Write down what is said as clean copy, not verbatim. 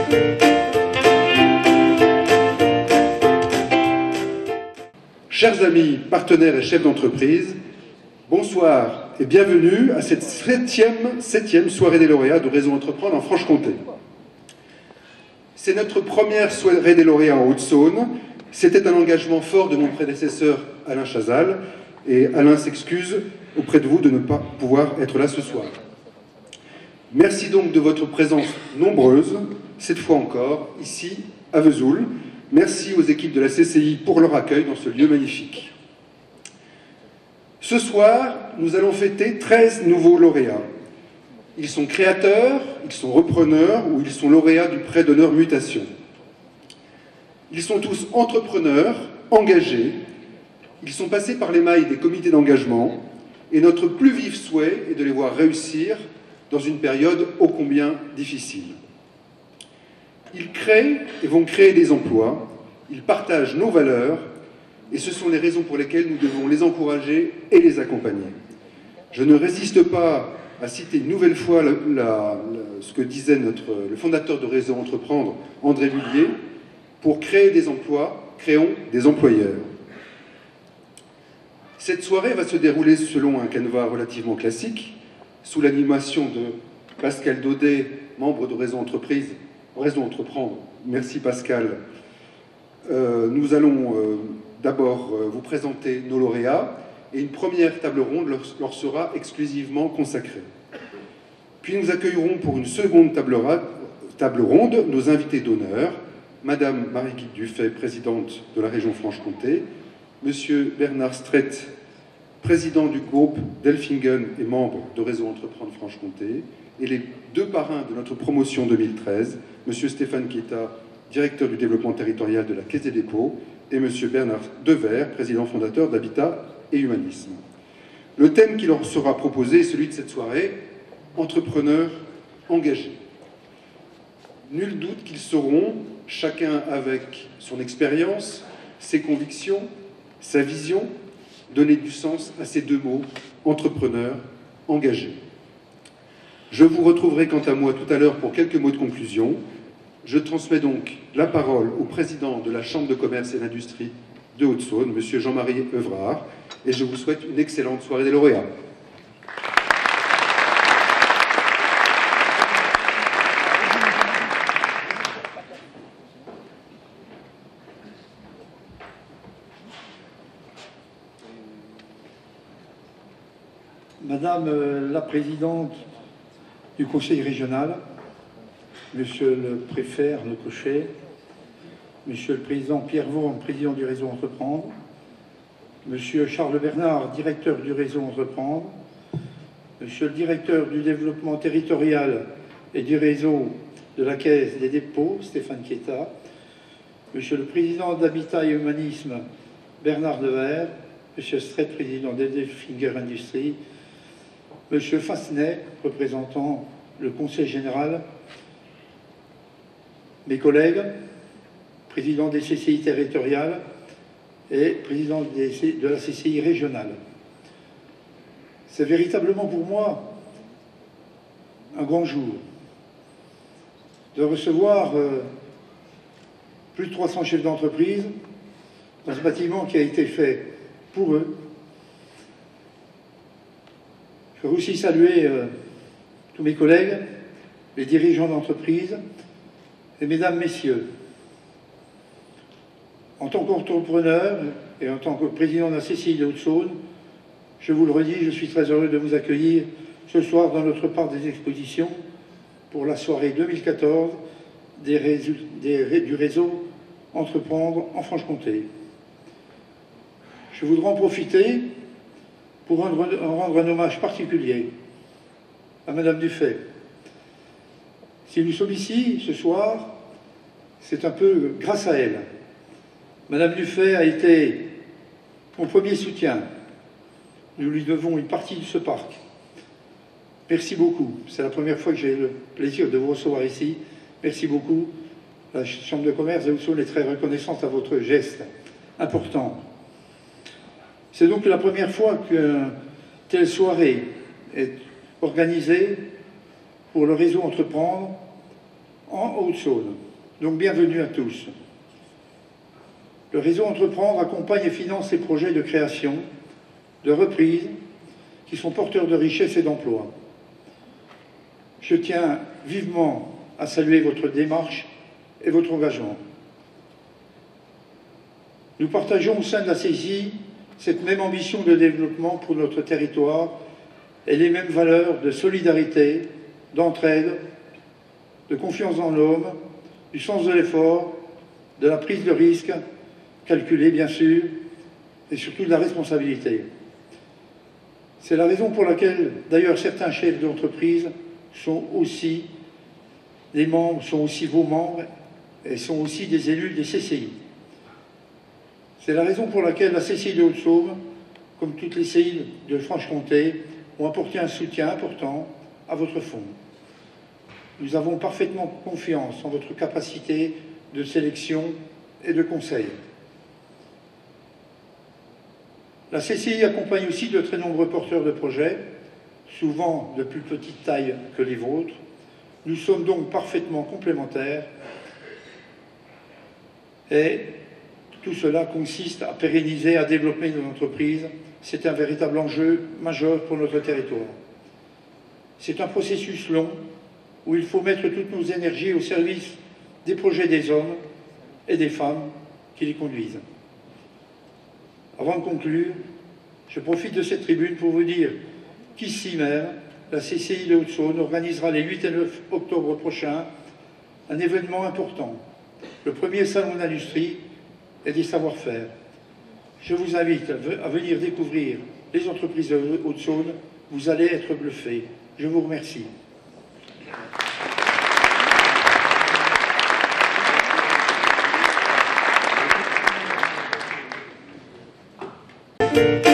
Chers amis, partenaires et chefs d'entreprise, bonsoir et bienvenue à cette septième soirée des lauréats de Réseau Entreprendre en Franche-Comté. C'est notre première soirée des lauréats en Haute-Saône. C'était un engagement fort de mon prédécesseur Alain Chazal, et Alain s'excuse auprès de vous de ne pas pouvoir être là ce soir. Merci donc de votre présence nombreuse, cette fois encore, ici à Vesoul. Merci aux équipes de la CCI pour leur accueil dans ce lieu magnifique. Ce soir, nous allons fêter 13 nouveaux lauréats. Ils sont créateurs, ils sont repreneurs ou ils sont lauréats du prix d'honneur mutation. Ils sont tous entrepreneurs, engagés. Ils sont passés par les mailles des comités d'engagement et notre plus vif souhait est de les voir réussir dans une période ô combien difficile. Ils créent et vont créer des emplois, ils partagent nos valeurs et ce sont les raisons pour lesquelles nous devons les encourager et les accompagner. Je ne résiste pas à citer une nouvelle fois ce que disait le fondateur de Réseau Entreprendre, André Mullier, pour créer des emplois, créons des employeurs. Cette soirée va se dérouler selon un canevas relativement classique, sous l'animation de Pascal Daudet, membre de Réseau Entreprendre. Merci Pascal. Nous allons d'abord vous présenter nos lauréats et une première table ronde leur sera exclusivement consacrée. Puis nous accueillerons pour une seconde table ronde nos invités d'honneur, Madame Marie-Guy Dufay, présidente de la région Franche-Comté, Monsieur Bernard Strait, président du groupe Delfingen et membre de Réseau Entreprendre Franche-Comté, et les deux parrains de notre promotion 2013, M. Stéphane Kieta, directeur du développement territorial de la Caisse des dépôts, et M. Bernard Devers, président fondateur d'Habitat et Humanisme. Le thème qui leur sera proposé est celui de cette soirée, entrepreneurs engagés. Nul doute qu'ils sauront, chacun avec son expérience, ses convictions, sa vision, donner du sens à ces deux mots, entrepreneurs engagés. Je vous retrouverai quant à moi tout à l'heure pour quelques mots de conclusion. Je transmets donc la parole au président de la Chambre de commerce et d'industrie de Haute-Saône, M. Jean-Marie Evrard, et je vous souhaite une excellente soirée des lauréats. Madame la présidente du conseil régional, monsieur le préfet Arnaud Cochet, monsieur le président Pierre Vaughan, président du réseau Entreprendre, monsieur Charles Bernard, directeur du réseau Entreprendre, monsieur le directeur du développement territorial et du réseau de la Caisse des dépôts, Stéphane Kieta, monsieur le président d'Habitat et Humanisme, Bernard Devers, monsieur Strait, président des Delfinger Industries, monsieur Fassenet, représentant le Conseil général, mes collègues, président des CCI territoriales et président de la CCI régionale. C'est véritablement pour moi un grand jour de recevoir plus de 300 chefs d'entreprise dans ce bâtiment qui a été fait pour eux. Je veux aussi saluer tous mes collègues, les dirigeants d'entreprise, et mesdames, messieurs, en tant qu'entrepreneur et en tant que président de la CCI de Haute-Saône, je vous le redis, je suis très heureux de vous accueillir ce soir dans notre parc des expositions pour la soirée 2014 du réseau Entreprendre en Franche-Comté. Je voudrais en profiter pour rendre un hommage particulier à Madame Dufay. Si nous sommes ici ce soir, c'est un peu grâce à elle. Madame Dufay a été mon premier soutien. Nous lui devons une partie de ce parc. Merci beaucoup. C'est la première fois que j'ai le plaisir de vous recevoir ici. Merci beaucoup. La Chambre de commerce de Haute-Saône est très reconnaissante à votre geste important. C'est donc la première fois qu'une telle soirée est organisée pour le réseau Entreprendre en Haute-Saône. Donc bienvenue à tous. Le réseau Entreprendre accompagne et finance les projets de création, de reprise, qui sont porteurs de richesse et d'emploi. Je tiens vivement à saluer votre démarche et votre engagement. Nous partageons au sein de la CCI cette même ambition de développement pour notre territoire et les mêmes valeurs de solidarité, d'entraide, de confiance dans l'homme, du sens de l'effort, de la prise de risque, calculée bien sûr, et surtout de la responsabilité. C'est la raison pour laquelle, d'ailleurs, certains chefs d'entreprise sont aussi vos membres et sont aussi des élus des CCI. C'est la raison pour laquelle la CCI de Haute-Saône, comme toutes les CCI de Franche-Comté, ont apporté un soutien important à votre fonds. Nous avons parfaitement confiance en votre capacité de sélection et de conseil. La CCI accompagne aussi de très nombreux porteurs de projets, souvent de plus petite taille que les vôtres. Nous sommes donc parfaitement complémentaires et tout cela consiste à pérenniser, à développer nos entreprises. C'est un véritable enjeu majeur pour notre territoire. C'est un processus long où il faut mettre toutes nos énergies au service des projets des hommes et des femmes qui les conduisent. Avant de conclure, je profite de cette tribune pour vous dire qu'ici même, la CCI de Haute-Saône organisera les 8 et 9 octobre prochains un événement important, le premier salon d'industrie et des savoir-faire. Je vous invite à venir découvrir les entreprises de Haute-Saône. Vous allez être bluffés. Je vous remercie. Thank you.